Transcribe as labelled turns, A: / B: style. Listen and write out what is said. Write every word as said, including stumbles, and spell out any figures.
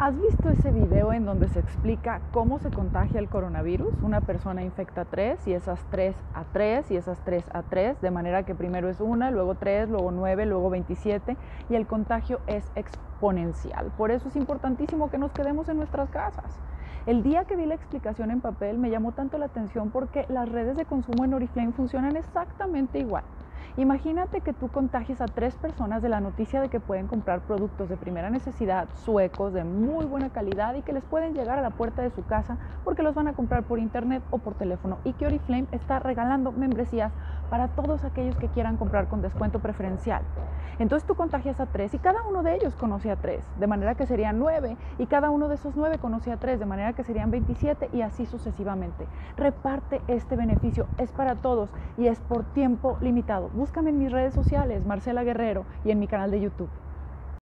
A: ¿Has visto ese video en donde se explica cómo se contagia el coronavirus? Una persona infecta a tres y esas tres a tres y esas tres a tres, de manera que primero es una, luego tres, luego nueve, luego veintisiete y el contagio es exponencial. Por eso es importantísimo que nos quedemos en nuestras casas. El día que vi la explicación en papel me llamó tanto la atención porque las redes de consumo en Oriflame funcionan exactamente igual. Imagínate que tú contagies a tres personas de la noticia de que pueden comprar productos de primera necesidad, suecos, de muy buena calidad y que les pueden llegar a la puerta de su casa porque los van a comprar por internet o por teléfono, y que Oriflame está regalando membresías para todos aquellos que quieran comprar con descuento preferencial. Entonces tú contagias a tres y cada uno de ellos conoce a tres, de manera que serían nueve, y cada uno de esos nueve conoce a tres, de manera que serían veintisiete, y así sucesivamente. Reparte este beneficio, es para todos y es por tiempo limitado. Búscame en mis redes sociales, Marcela Guerrero, y en mi canal de YouTube.